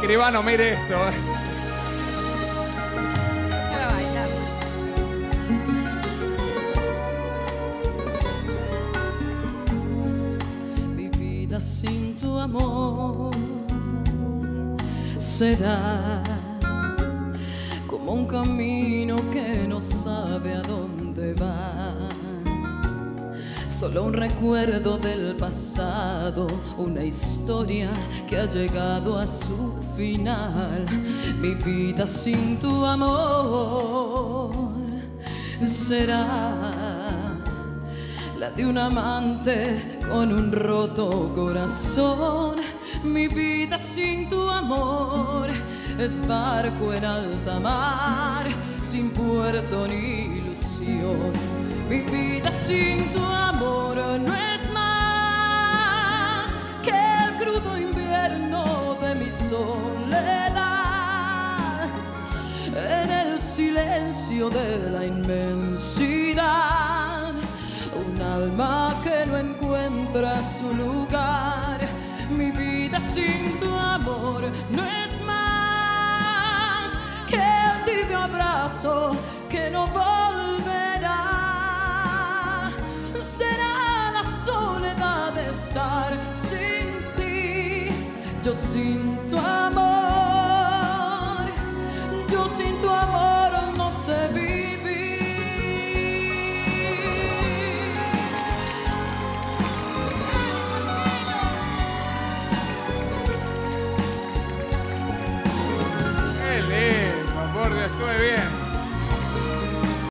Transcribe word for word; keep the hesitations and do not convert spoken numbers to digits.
Escribano, mire esto. Para bailar. Mi vida sin tu amor será como un camino que no sabe a dónde va. Solo un recuerdo del pasado, una historia que ha llegado a su final. Mi vida sin tu amor será la de un amante con un roto corazón. Mi vida sin tu amor es barco en alta mar, sin puerto ni ilusión. Mi vida sin tu amor no es más que el crudo invierno de mi soledad, en el silencio de la inmensidad, un alma que no encuentra su lugar. Mi vida sin tu amor no es más que el tibio abrazo que no volverá. Será la soledad de estar sin ti, yo sin